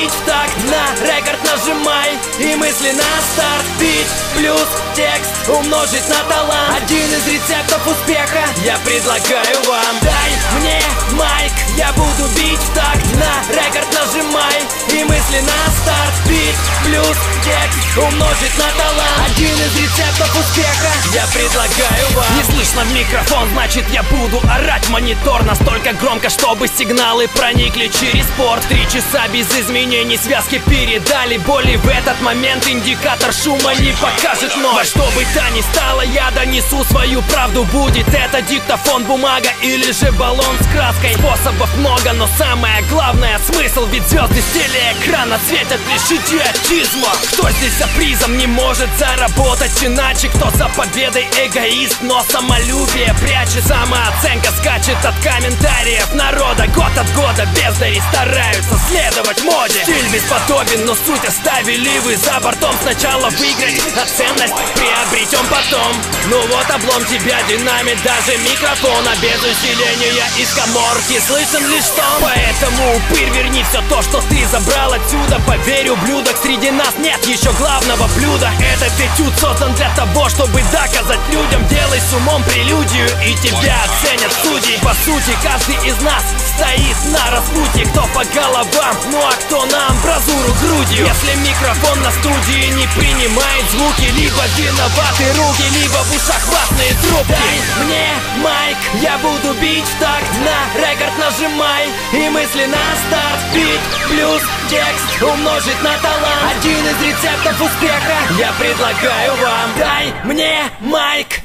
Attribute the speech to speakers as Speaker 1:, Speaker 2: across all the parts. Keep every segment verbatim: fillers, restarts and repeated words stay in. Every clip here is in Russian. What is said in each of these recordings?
Speaker 1: бить в такт, на рекорд нажимай и мысли на старт. Бит плюс текст умножить на талант. Один из рецептов успеха я предлагаю вам. Дай мне майк, я буду бить в такт, на рекорд нажимай и мысли на старт. Бит плюс текст умножить на талант. Один из рецептов успеха я предлагаю вам. Не слышно в микрофон, значит я буду орать в монитор настолько громко, чтобы сигналы проникли через порт. Три часа без изменений, связки передали боли. В этот момент индикатор шума не покажет ноль. Во что бы то ни стало, я донесу свою правду. Будет это диктофон, бумага или же баллон с краской. Способов много, но самое главное смысл. Ведь звезды с телеэкрана светят лишь идиотизма. Кто здесь за призом не может заработать иначе? Кто за победой эгоист, но самолюбие прячет? Самооценка скачет от комментариев народа. Год от года бездари стараются следовать моде. Стиль бесподобен, но суть оставили вы за бортом. Сначала выиграть, а ценность приобретем потом. Ну вот облом тебя, динамит, даже микрофона. Без усиления из каморки слышен лишь тон. Поэтому, упырь, верни все то, что ты забрал отсюда. Поверь, ублюдок, среди нас нет еще главного блюда. Этот этюд создан для того, чтобы доказать людям. Делай с умом прелюдию, и тебя оценят судьи. По сути, каждый из нас стоит на распутье. Кто по головам, ну а кто на амбразуру грудью. Если микрофон на студии не принимает звуки, либо виноваты руки, либо в ушах ватные трубки. Дай мне майк, я буду бить в такт, на рекорд нажимай и мысли на старт. Бит плюс текст умножить на талант. Один из рецептов успеха я предлагаю вам. Дай мне майк.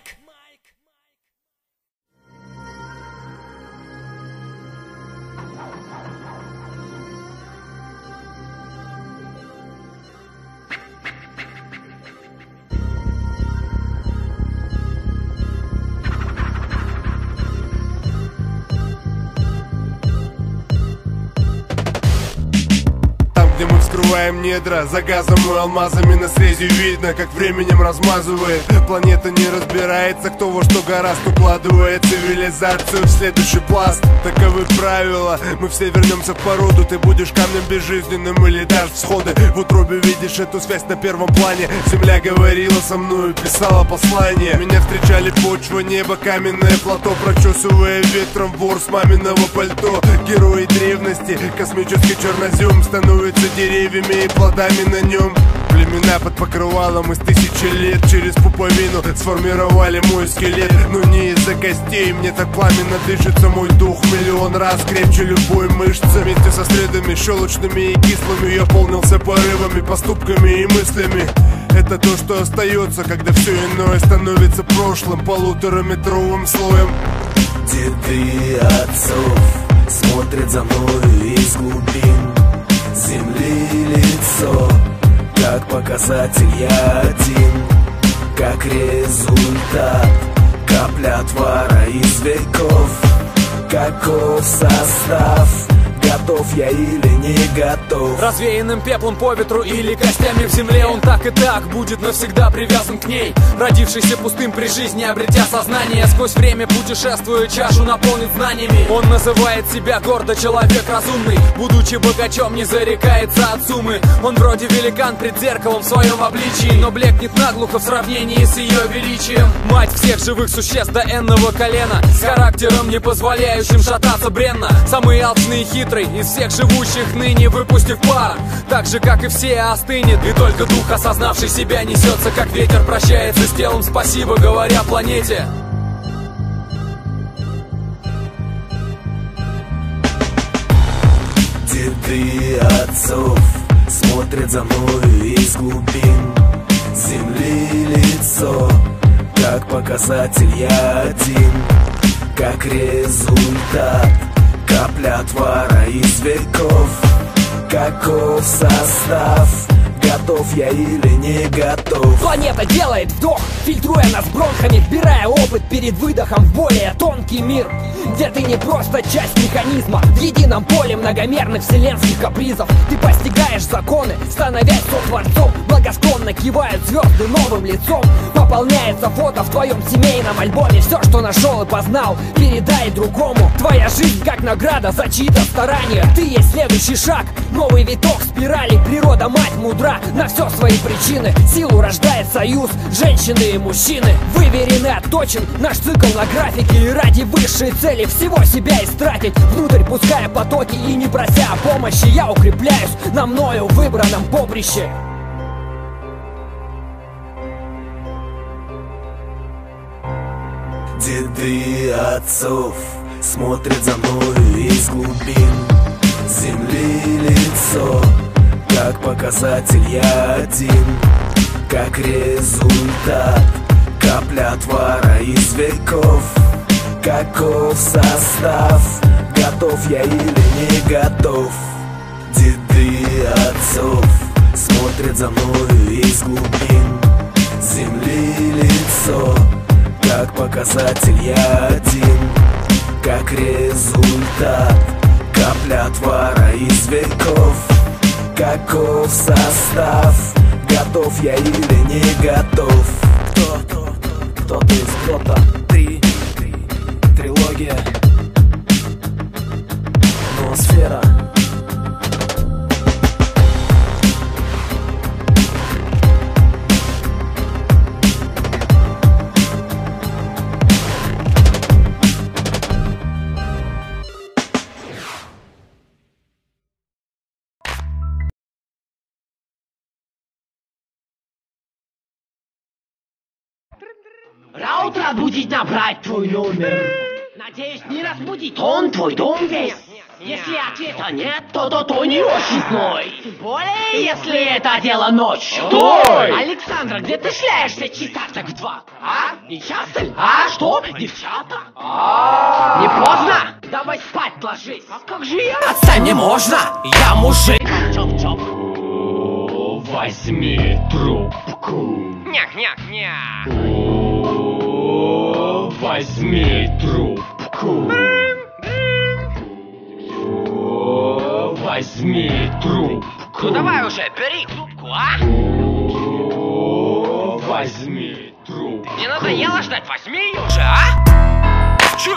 Speaker 2: Где мы вскрываем недра, за газом и алмазами на срезе видно, как временем размазывает. Планета не разбирается, кто во что гораздо укладывает цивилизацию в следующий пласт. Таковы правила, мы все вернемся в породу. Ты будешь камнем безжизненным или дашь всходы. В утробе видишь эту связь на первом плане. Земля говорила со мной, писала послание. Меня встречали почва, небо, каменное плато, прочесывая ветром ворс маминого пальто. Герои древности, космический чернозем становится деревьями и плодами на нем. Племена под покрывалом из тысячи лет через пуповину сформировали мой скелет. Но не из-за костей, мне так пламенно дышится мой дух. Миллион раз крепче любой мышцы. Вместе со средами щелочными и кислыми я полнился порывами, поступками и мыслями. Это то, что остается, когда все иное становится прошлым полутораметровым слоем.
Speaker 3: Деды отцов смотрят за мною из глубин земли лицо, как показатель я один, как результат, капля отвара из веков. Каков состав? Готов я или не готов?
Speaker 4: Развеянным пеплом по ветру или костями в земле, он так и так будет навсегда привязан к ней. Родившийся пустым при жизни, обретя сознание, сквозь время путешествуя, чашу наполнит знаниями. Он называет себя гордо человек разумный, будучи богачом, не зарекается от суммы. Он вроде великан пред зеркалом в своем обличии, но блекнет наглухо в сравнении с ее величием. Мать всех живых существ до энного колена, с характером, не позволяющим шататься бренно. Самый алчный и хитрый из всех живущих ныне, выпустив пар, так же как и все остынет. И только дух, осознавший себя, несется как ветер, прощается с телом, спасибо говоря планете.
Speaker 3: Деды отцов смотрят за мною из глубин земли лицо, как показатель я один, как результат, капля отвара из веков. Каков состав? Готов я или не готов?
Speaker 5: Планета делает вдох, фильтруя нас бронхами, вбирая опыт перед выдохом в более тонкий мир, где ты не просто часть механизма в едином поле многомерных вселенских капризов. Ты постигаешь законы, становясь сотворцом, благосклонно кивают звезды новым лицом. Пополняется фото в твоем семейном альбоме. Все, что нашел и познал, передай другому. Твоя жизнь как награда за чьи-то старания. Ты есть следующий шаг, новый виток спирали. Природа, мать, мудра на все свои причины. Силу рождает союз женщины и мужчины. Выверен и отточен наш цикл на графике. И ради высшей цели всего себя истратить, внутрь пуская потоки и не прося о помощи, я укрепляюсь на мною выбранном поприще.
Speaker 3: Деды отцов смотрят за мною из глубин земли лицо. Как показатель я один, как результат капля отвара из веков. Каков состав, готов я или не готов? Деды отцов смотрят за мною из глубин земли лицо. Как показатель я один, как результат капля отвара из веков. Каков состав, готов я или не готов? Кто, кто-то из кто-то. Три, трилогия, ноосфера.
Speaker 1: Раут разбудить, набрать твой номер. Надеюсь, не разбудить он твой дом весь. Если ответа нет, то то, то не очень зной. Тем более, если это дело ночью.
Speaker 6: Стой!
Speaker 1: Александра, где ты шляешься часа так в два? А? Не часто ли? А? Что? Девчата? А? Не поздно? Давай спать ложись. А как же я? Отстань, не можно! Я мужик! Чоп-чоп.
Speaker 6: Возьми трубку.
Speaker 1: Няк-няк-няк.
Speaker 6: Возьми трубку. Возьми трубку.
Speaker 1: Ну давай уже, бери трубку, а?
Speaker 6: Возьми трубку.
Speaker 1: Не надоело ждать, возьми ее уже, а? Чё?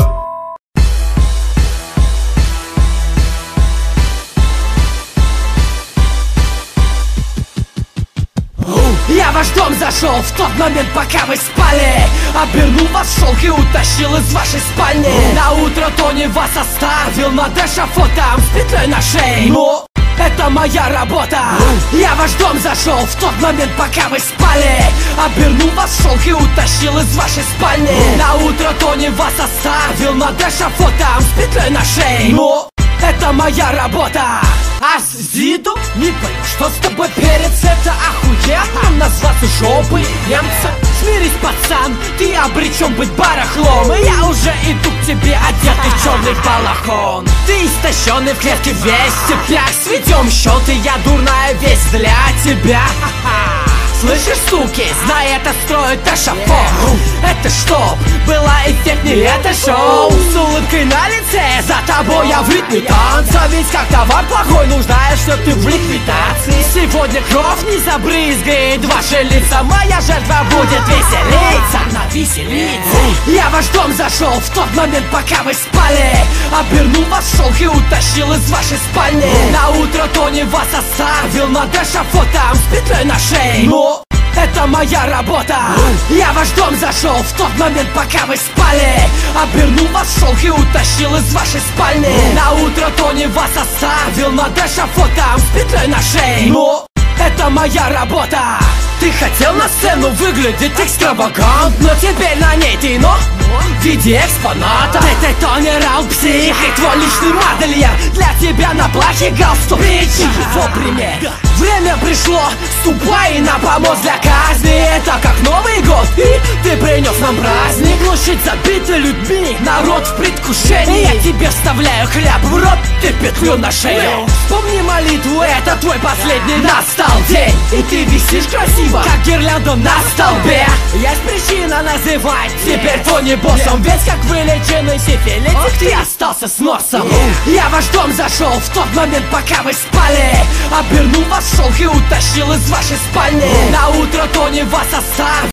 Speaker 1: Я в ваш дом зашел в тот момент, пока вы спали. Обернул вас в шелк и утащил из вашей спальни. На утро Тони вас оставил над эшафотом с петлей на шее. Но это моя работа. Я в ваш дом зашел в тот момент, пока вы спали. Обернул вас в шелк и утащил из вашей спальни. На утро Тони вас оставил над эшафотом с петлей на шее. Но это моя работа. А Зиду? Не понял, что с тобой перец, это охуенно назваться жопой немца. Смирись, пацан, ты обречен быть барахлом. И я уже иду к тебе, одетый в черный балахон. Ты истощенный в клетке весь цепляк. Сведем счеты, я дурная весть для тебя. Слышишь, суки, знай, это строит эшафот. Это чтоб было эффектнее, это шоу. С улыбкой на лице, за тобой я в ритме танца. Ведь как товар плохой, нуждаешь, что ты в ликвидации. Сегодня кровь не забрызгает ваши лица. Моя жертва будет веселиться, она веселится. Я в ваш дом зашел в тот момент, пока вы спали. Обернул вас в шелк и утащил из вашей спальни. На утро Тони вас оставил над эшафотом с петлей на шее. Но это моя работа. Я в ваш дом зашел в тот момент, пока вы спали. Обернул вас в шелк и утащил из вашей спальни. На утро Тони вас оставил над эшафотом с петлей на шее. Но это моя работа. Ты хотел на сцену выглядеть экстравагантно, теперь на ней ты, но в виде экспоната. Ты, ты Тони Раут псих и твой личный модельер. Для тебя на платье галстук причи. Вовремя время пришло, ступай на помост для казни. Это как Новый год, и ты принес нам праздник. Площадь забита людьми, народ в предвкушении. Я тебе вставляю хляб в рот, ты петлю на шею. Вспомни молитву, это твой последний настал день. И ты висишь красиво
Speaker 5: красиво, как гирлянда на столбе. Есть причина называть теперь Тони боссом, ведь как вылеченный сифилитик ты остался с носом. Я в ваш дом зашел в тот момент, пока вы спали, обернул ваш шелк и утащил из вашей спальни. На утро Тони вас оставил.